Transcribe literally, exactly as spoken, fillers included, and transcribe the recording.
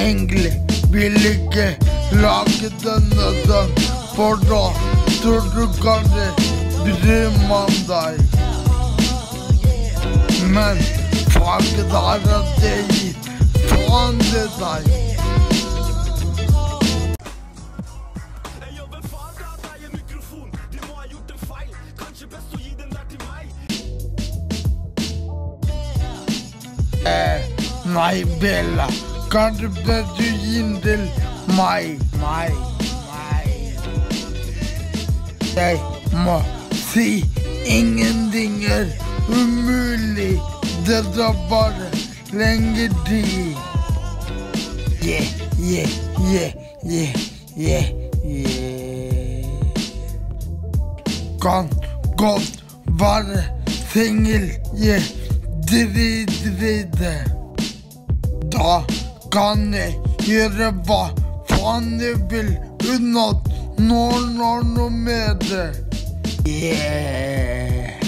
egentlig vil ikke lage denne den, for da tror du kanskje bryr man deg. Men faget er at det gir faen til deg. Eh, nei, Bella, kan du bare gi den til meg, meg, meg. Jeg må si ingenting er umulig, det tar bare lenge tid. Yeah, yeah, yeah, yeah, yeah, yeah. Kan godt være singel, yeah. Drit, drit det. Da kan jeg gjøre hva faen jeg vil uten at noen har noe med det. Yeah.